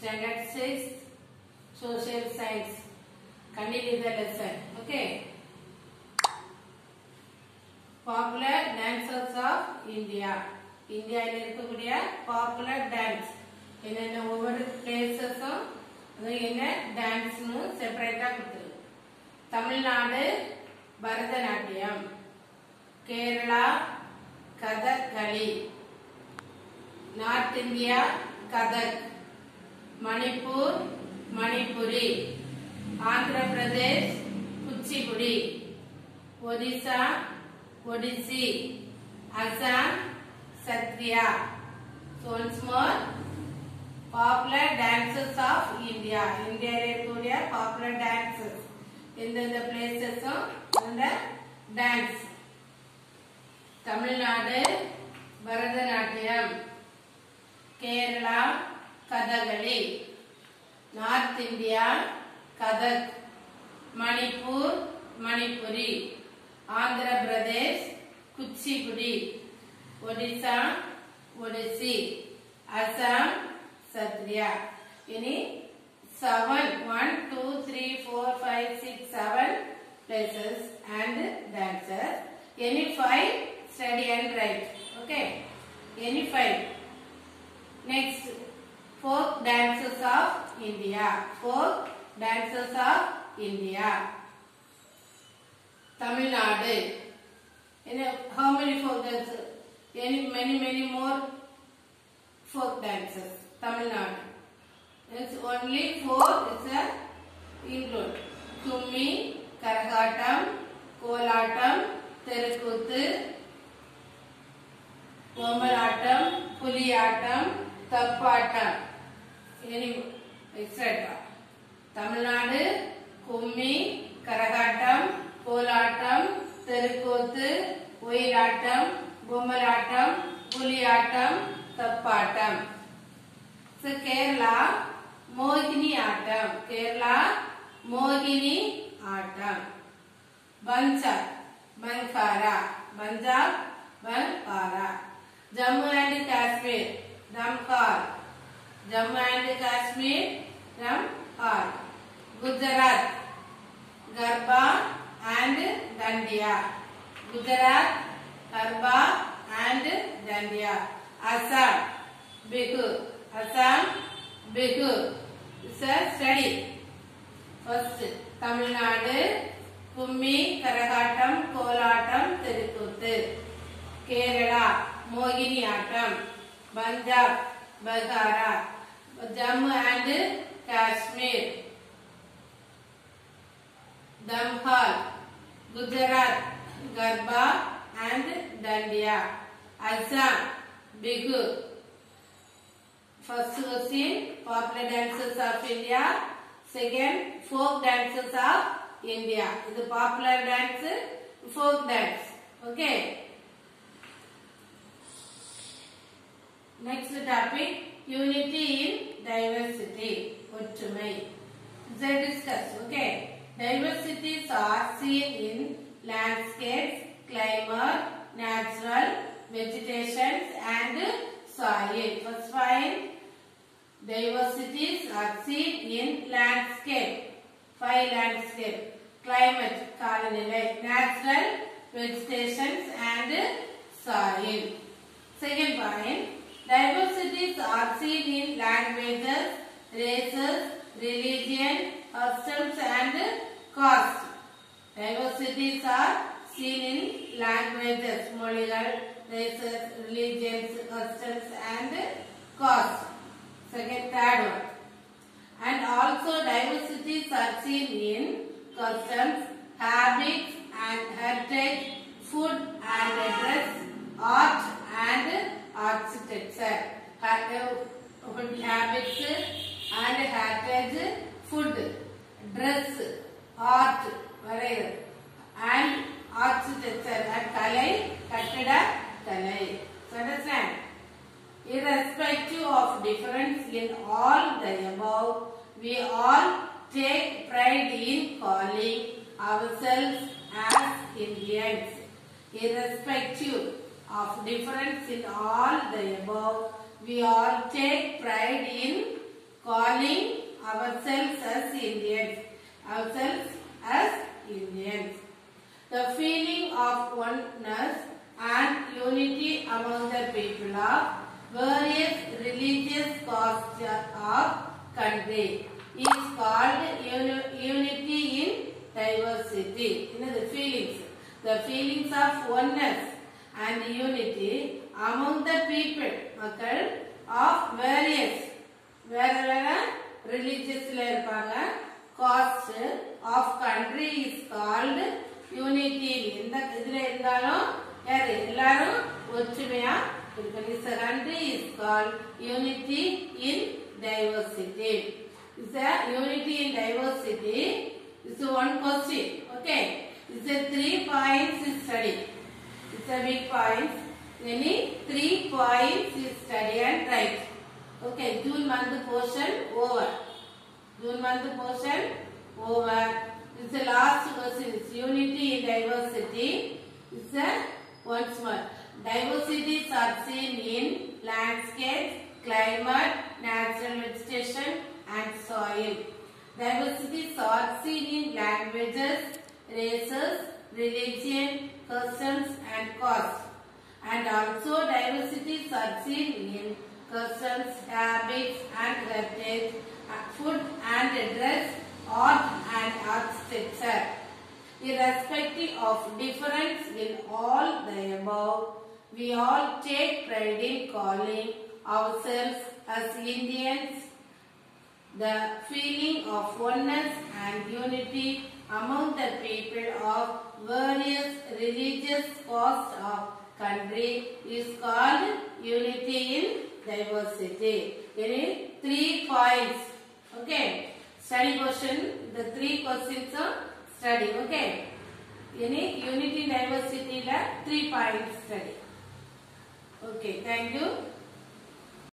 Standard 6 Social Science. Continue the lesson. Okay. Popular dances of India. India il irukkudiya popular dance. Enna over places enna dance nu separate ah kuduthu. Tamil Nadu Bharatanatyam. Kerala Kathakali. North India Kathak. Manipur Manipuri. Andhra Pradesh Kuchipudi. Odisha Odissi. Assam Satriya. So once more, popular dances of India. India is popular dances. In the places of dance. Tamil Nadu Bharatanatyam. Kerala Kathakali. North India Kathak. Manipur Manipuri. Andhra Pradesh Kuchipudi. Odisha Odissi. Assam Satriya. Ini 7 1 2 3 4 5 6 7 places and dancers. Any 5 study and write. Okay. Any 5. Next, folk dances of India. Folk dances of India. Tamil Nadu. How many folk dances? Many more folk dances. Tamil Nadu. It's only 4 is a include. Kummi, Karagatam, Kolatam, Terukuthu, Bomalatam, Puliyatam, Tappatam, etc. Tamil Nadu, Kummi, Karagatam, Kolatam, Terukuthu, Oyiratam, Bomalatam, Puliyatam, Tappatam. So Kerala, Mohini Atam. Kerala, Mohini Atam. Bancha, Bankara. Punjab, Bankara. Jammu and Kashmir, Damkar. Jammu and Kashmir, Damkar. Gujarat, Garba and Dandiya. Gujarat, Garba and Dandiya. Assam, Bihu. Assam, Bihu. It's a study. First, Tamil Nadu, Kummi, Karagatam, Kolatam, Terukuthu. Kerala, Mohini Atam. Punjab, Bankara. Jammu and Kashmir, Damhal. Gujarat, Garba and Dandiya. Assam, Bihu. First question, popular dances of India. Second, folk dances of India. This is popular dance, folk dance. Okay. Next topic, unity in diversity. Ottumai. Let's discuss. Okay. Diversities are seen in landscapes, climate, natural, vegetation and soil. First find diversities are seen in landscape. 5 landscape. Climate, kalanilai, natural, vegetation and soil. Second point, diversities are seen in languages, races, religion, customs and caste. Diversities are seen in languages, moligal, races, religions, customs and caste. Second, third one. And also diversities are seen in customs, habits and heritage, food and dress, art and architecture. Habits and heritage, food, dress, art, and architecture and kalai, kattida, kalai. So understand? Irrespective of difference in all the above, we all take pride in calling ourselves as Indians. Irrespective of difference in all the above, we all take pride in calling Indians. Ourselves as Indians. The feeling of oneness and unity among the people of various religious castes of country is called unity in diversity. The feelings. The feelings of oneness and unity among the people of various religious caste of country is called unity. The country is called unity in diversity. It's a unity in diversity. It's one question. Okay. It's a 3 points study. It's a big point. Any 3 points is study and write. Okay. June month portion over. June month portion over. It's the last question. It's unity in diversity. It's a once more. Diversities are seen in landscapes, climate, natural vegetation and soil. Diversities are seen in languages, races, religion, customs and castes. And also diversities are seen in customs, habits and heritage, food and dress, art and architecture. Irrespective of difference in all the above, we all take pride in calling ourselves as Indians. The feeling of oneness and unity among the people of various religious castes of country is called unity in diversity. Any 3 points. Okay. Study question. The 3 questions are study. Okay. Any unity in diversity la 3 points study. Okay. Thank you.